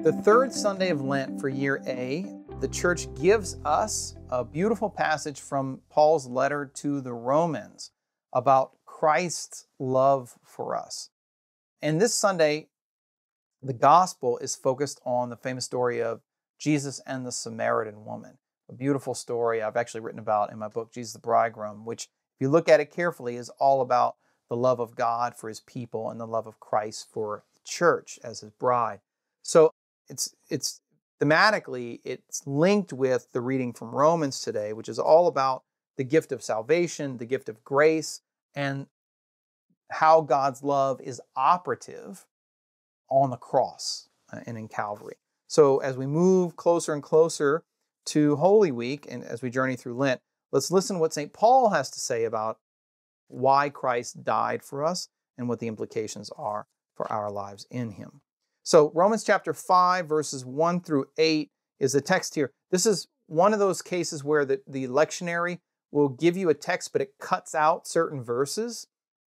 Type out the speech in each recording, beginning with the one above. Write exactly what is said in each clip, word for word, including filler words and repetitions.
The third Sunday of Lent for year A, the church gives us a beautiful passage from Paul's letter to the Romans about Christ's love for us. And this Sunday, the gospel is focused on the famous story of Jesus and the Samaritan woman. A beautiful story I've actually written about in my book, Jesus the Bridegroom, which, if you look at it carefully, is all about the love of God for his people and the love of Christ for the church as his bride. So it's it's thematically, it's linked with the reading from Romans today, which is all about the gift of salvation, the gift of grace, and how God's love is operative on the cross and in Calvary. So as we move closer and closer to Holy Week and as we journey through Lent, let's listen to what Saint Paul has to say about why Christ died for us and what the implications are for our lives in him. So Romans chapter five, verses one through eight is the text here. This is one of those cases where the, the lectionary will give you a text, but it cuts out certain verses.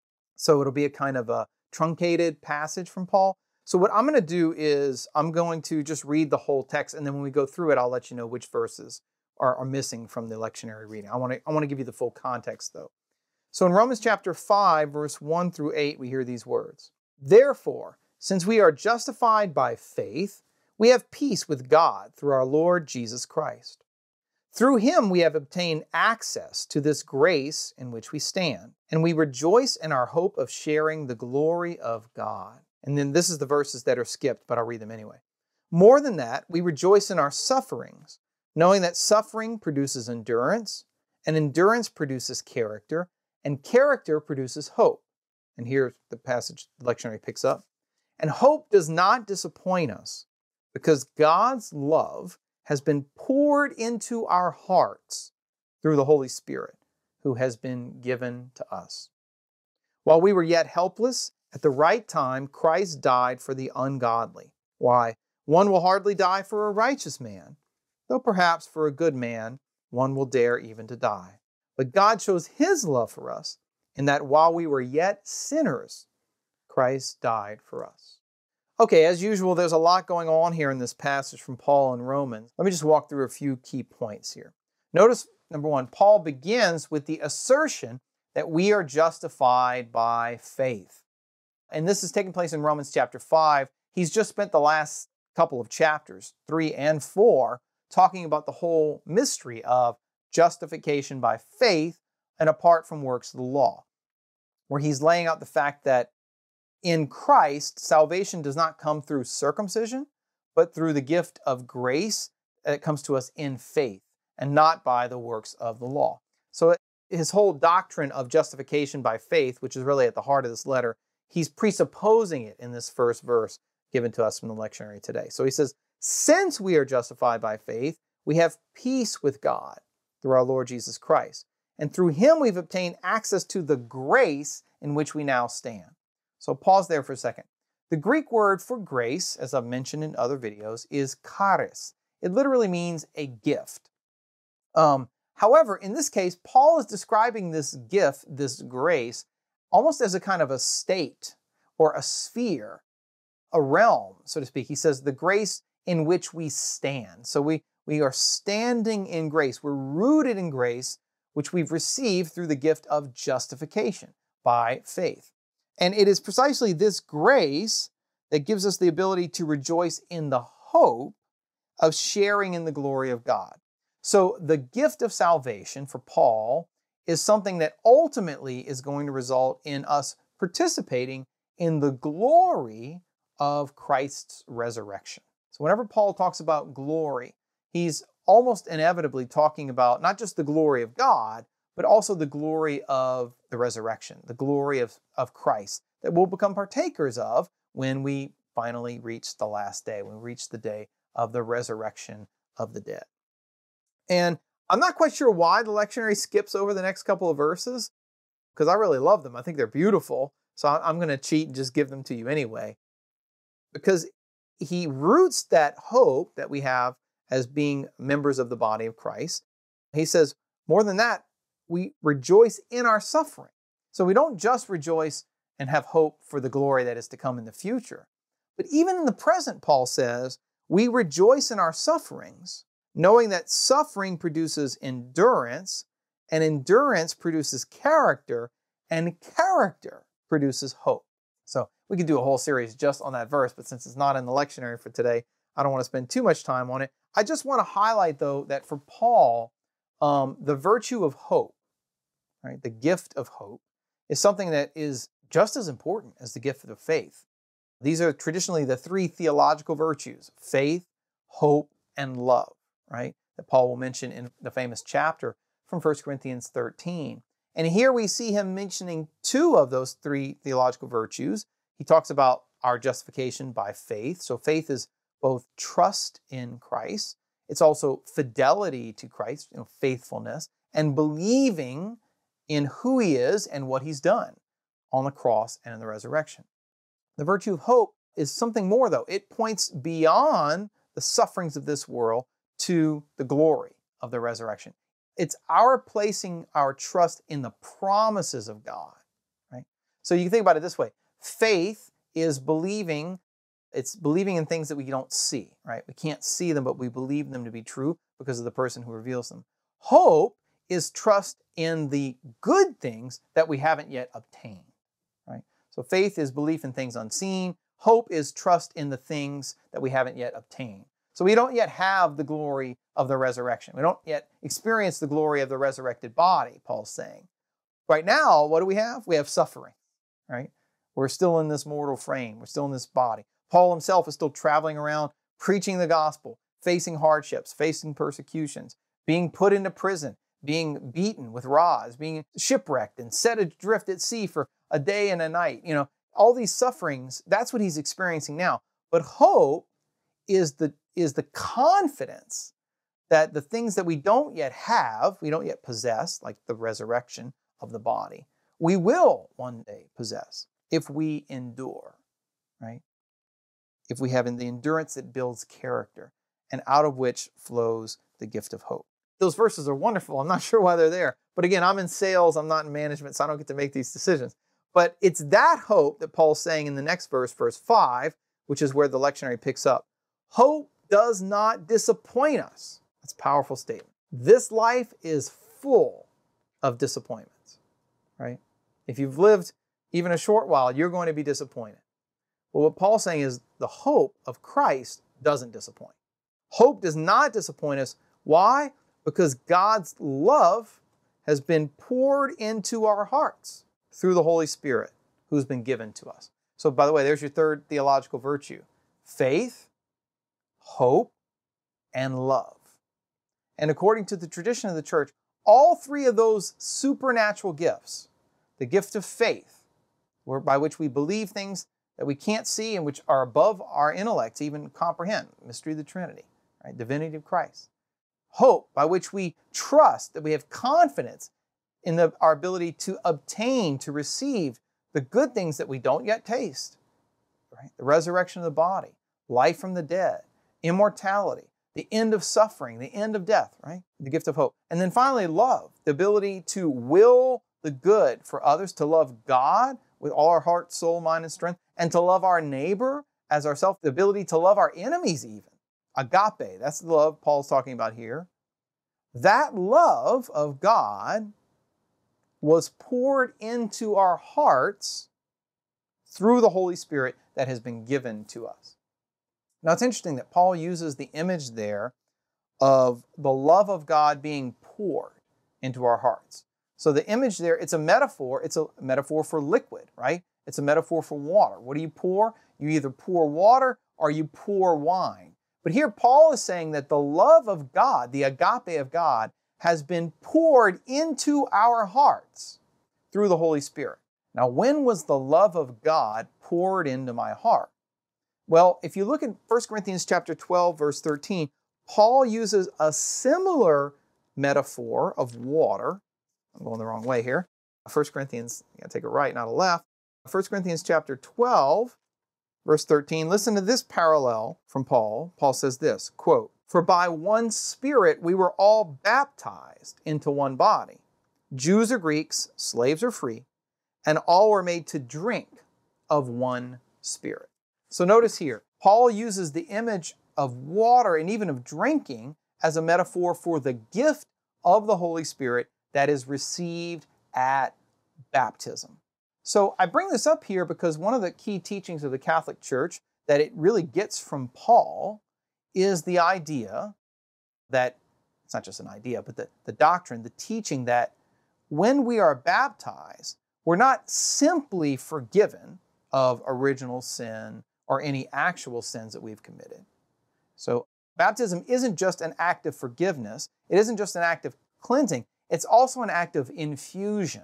So it'll be a kind of a truncated passage from Paul. So what I'm going to do is I'm going to just read the whole text, and then when we go through it, I'll let you know which verses are, are missing from the lectionary reading. I want to I want to give you the full context, though. So in Romans chapter five, verse one through eight, we hear these words. Therefore, since we are justified by faith, we have peace with God through our Lord Jesus Christ. Through him we have obtained access to this grace in which we stand, and we rejoice in our hope of sharing the glory of God. And then this is the verses that are skipped, but I'll read them anyway. More than that, we rejoice in our sufferings, knowing that suffering produces endurance, and endurance produces character, and character produces hope. And here the passage the lectionary picks up. And hope does not disappoint us, because God's love has been poured into our hearts through the Holy Spirit, who has been given to us. While we were yet helpless, at the right time, Christ died for the ungodly. Why? One will hardly die for a righteous man, though perhaps for a good man, one will dare even to die. But God shows his love for us in that while we were yet sinners, Christ died for us. Okay, as usual, there's a lot going on here in this passage from Paul in Romans. Let me just walk through a few key points here. Notice, number one, Paul begins with the assertion that we are justified by faith. And this is taking place in Romans chapter five. He's just spent the last couple of chapters, three and four, talking about the whole mystery of justification by faith and apart from works of the law, where he's laying out the fact that in Christ, salvation does not come through circumcision, but through the gift of grace that comes to us in faith, and not by the works of the law. So his whole doctrine of justification by faith, which is really at the heart of this letter, he's presupposing it in this first verse given to us from the lectionary today. So he says, since we are justified by faith, we have peace with God through our Lord Jesus Christ. And through him we've obtained access to the grace in which we now stand. So pause there for a second. The Greek word for grace, as I've mentioned in other videos, is charis. It literally means a gift. Um, however, in this case, Paul is describing this gift, this grace, almost as a kind of a state or a sphere, a realm, so to speak. He says the grace in which we stand. So we, we are standing in grace. We're rooted in grace, which we've received through the gift of justification by faith. And it is precisely this grace that gives us the ability to rejoice in the hope of sharing in the glory of God. So the gift of salvation for Paul is something that ultimately is going to result in us participating in the glory of Christ's resurrection. So whenever Paul talks about glory, he's almost inevitably talking about not just the glory of God, but also the glory of the resurrection, the glory of, of Christ that we'll become partakers of when we finally reach the last day, when we reach the day of the resurrection of the dead. And I'm not quite sure why the lectionary skips over the next couple of verses, because I really love them. I think they're beautiful. So I'm going to cheat and just give them to you anyway, because he roots that hope that we have as being members of the body of Christ. He says, more than that, we rejoice in our suffering. So we don't just rejoice and have hope for the glory that is to come in the future, but even in the present, Paul says, We rejoice in our sufferings, knowing that suffering produces endurance, and endurance produces character, and character produces hope. So we could do a whole series just on that verse, but since it's not in the lectionary for today, I don't want to spend too much time on it. I just want to highlight, though, that for Paul, um, the virtue of hope, right, the gift of hope, is something that is just as important as the gift of faith. These are traditionally the three theological virtues: faith, hope, and love, right, that Paul will mention in the famous chapter from First Corinthians thirteen. And here we see him mentioning two of those three theological virtues. He talks about our justification by faith. So faith is both trust in Christ. It's also fidelity to Christ, you know, faithfulness, and believing in who he is and what he's done on the cross and in the resurrection. The virtue of hope is something more, though. It points beyond the sufferings of this world to the glory of the resurrection. It's our placing our trust in the promises of God, right? So you can think about it this way. Faith is believing, it's believing in things that we don't see, right? We can't see them, but we believe them to be true because of the person who reveals them. Hope is trust in the good things that we haven't yet obtained, right? So faith is belief in things unseen. Hope is trust in the things that we haven't yet obtained. So we don't yet have the glory of the resurrection. We don't yet experience the glory of the resurrected body, Paul's saying. Right now, what do we have? We have suffering, right? We're still in this mortal frame. We're still in this body. Paul himself is still traveling around, preaching the gospel, facing hardships, facing persecutions, being put into prison, being beaten with rods, being shipwrecked and set adrift at sea for a day and a night. You know, all these sufferings, that's what he's experiencing now. But hope is the, is the confidence that the things that we don't yet have, we don't yet possess, like the resurrection of the body, we will one day possess if we endure, right? If we have the endurance that builds character, and out of which flows the gift of hope. Those verses are wonderful. I'm not sure why they're there. But again, I'm in sales, I'm not in management, so I don't get to make these decisions. But it's that hope that Paul's saying in the next verse, verse five, which is where the lectionary picks up. Hope does not disappoint us. That's a powerful statement. This life is full of disappointments, right? If you've lived even a short while, you're going to be disappointed. Well, what Paul's saying is the hope of Christ doesn't disappoint. Hope does not disappoint us. Why? Because God's love has been poured into our hearts through the Holy Spirit who's been given to us. So, by the way, there's your third theological virtue: faith, hope, and love. And according to the tradition of the church, all three of those supernatural gifts, the gift of faith, by which we believe things that we can't see and which are above our intellect to even comprehend, mystery of the Trinity, right? Divinity of Christ. Hope, by which we trust, that we have confidence in the, our ability to obtain, to receive the good things that we don't yet taste, right? The resurrection of the body, life from the dead, immortality, the end of suffering, the end of death, right? The gift of hope. And then finally, love, the ability to will the good for others, to love God with all our heart, soul, mind, and strength, and to love our neighbor as ourselves, the ability to love our enemies even. Agape, that's the love Paul's talking about here. That love of God was poured into our hearts through the Holy Spirit that has been given to us. Now, it's interesting that Paul uses the image there of the love of God being poured into our hearts. So the image there, it's a metaphor. It's a metaphor for liquid, right? It's a metaphor for water. What do you pour? You either pour water or you pour wine. But here Paul is saying that the love of God, the agape of God, has been poured into our hearts through the Holy Spirit. Now, when was the love of God poured into my heart? Well, if you look at First Corinthians chapter twelve, verse thirteen, Paul uses a similar metaphor of water. I'm going the wrong way here. First Corinthians, you got to take a right, not a left. First Corinthians chapter twelve, verse thirteen, listen to this parallel from Paul. Paul says this, quote, "For by one Spirit we were all baptized into one body. Jews or Greeks, slaves or free, and all were made to drink of one Spirit." So notice here, Paul uses the image of water and even of drinking as a metaphor for the gift of the Holy Spirit that is received at baptism. So I bring this up here because one of the key teachings of the Catholic Church that it really gets from Paul is the idea that, it's not just an idea, but the, the doctrine, the teaching that when we are baptized, we're not simply forgiven of original sin or any actual sins that we've committed. So baptism isn't just an act of forgiveness. It isn't just an act of cleansing. It's also an act of infusion.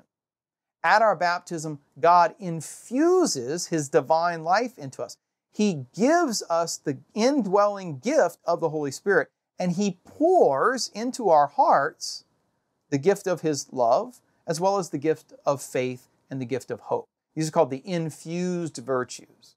At our baptism, God infuses His divine life into us. He gives us the indwelling gift of the Holy Spirit, and He pours into our hearts the gift of His love, as well as the gift of faith and the gift of hope. These are called the infused virtues.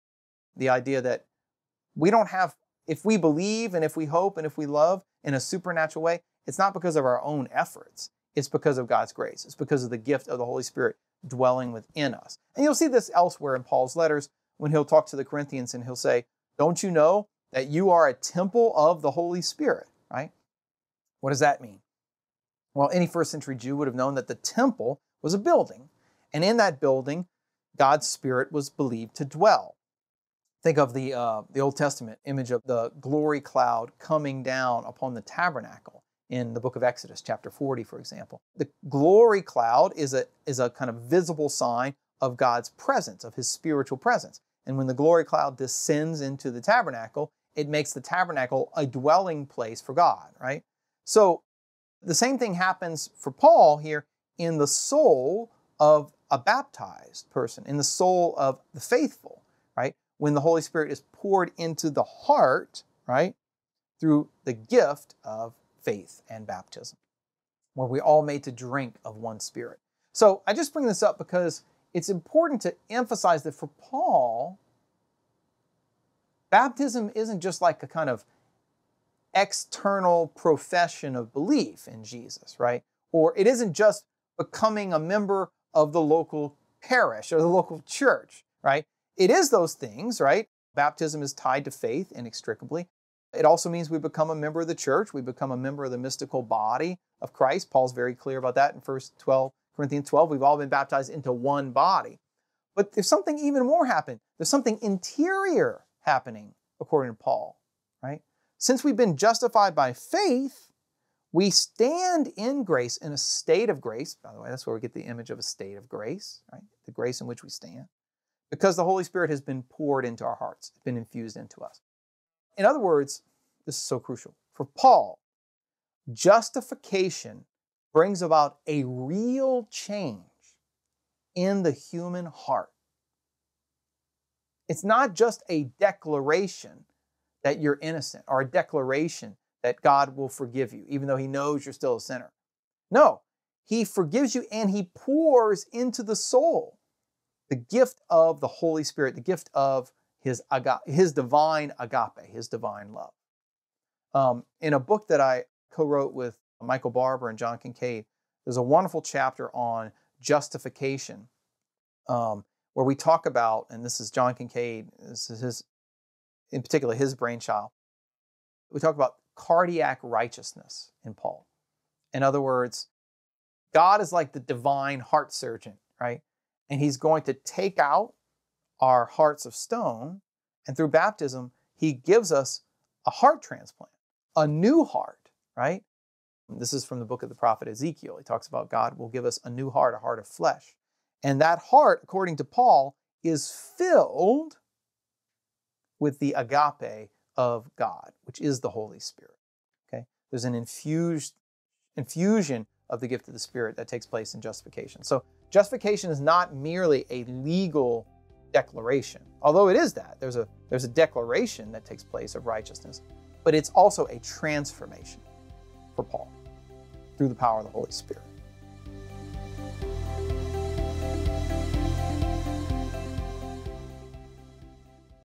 The idea that we don't have, if we believe and if we hope and if we love in a supernatural way, it's not because of our own efforts. It's because of God's grace. It's because of the gift of the Holy Spirit dwelling within us. And you'll see this elsewhere in Paul's letters when he'll talk to the Corinthians and he'll say, don't you know that you are a temple of the Holy Spirit, right? What does that mean? Well, any first century Jew would have known that the temple was a building. And in that building, God's Spirit was believed to dwell. Think of the, uh, the Old Testament image of the glory cloud coming down upon the tabernacle in the book of Exodus, chapter forty, for example. The glory cloud is a, is a kind of visible sign of God's presence, of His spiritual presence. And when the glory cloud descends into the tabernacle, it makes the tabernacle a dwelling place for God, right? So the same thing happens for Paul here in the soul of a baptized person, in the soul of the faithful, right? When the Holy Spirit is poured into the heart, right, through the gift of faith and baptism, where we all made to drink of one Spirit. So I just bring this up because it's important to emphasize that for Paul, baptism isn't just like a kind of external profession of belief in Jesus, right? Or it isn't just becoming a member of the local parish or the local church, right? It is those things, right? Baptism is tied to faith inextricably. It also means we become a member of the church. We become a member of the mystical body of Christ. Paul's very clear about that in First Corinthians twelve. We've all been baptized into one body. But there's something even more happening. There's something interior happening, according to Paul, right? Since we've been justified by faith, we stand in grace, in a state of grace. By the way, that's where we get the image of a state of grace, right? The grace in which we stand. Because the Holy Spirit has been poured into our hearts, been infused into us. In other words, this is so crucial. For Paul, justification brings about a real change in the human heart. It's not just a declaration that you're innocent or a declaration that God will forgive you, even though He knows you're still a sinner. No, He forgives you and He pours into the soul the gift of the Holy Spirit, the gift of His, aga- his divine agape, His divine love. Um, in a book that I co-wrote with Michael Barber and John Kincaid, there's a wonderful chapter on justification um, where we talk about, and this is John Kincaid, this is his, in particular his brainchild, we talk about cardiac righteousness in Paul. In other words, God is like the divine heart surgeon, right? And He's going to take out our hearts of stone, and through baptism, He gives us a heart transplant, a new heart, right? This is from the book of the prophet Ezekiel. He talks about God will give us a new heart, a heart of flesh. And that heart, according to Paul, is filled with the agape of God, which is the Holy Spirit. Okay? There's an infused infusion of the gift of the Spirit that takes place in justification. So justification is not merely a legal declaration, although it is that. There's a, there's a declaration that takes place of righteousness, but it's also a transformation for Paul through the power of the Holy Spirit.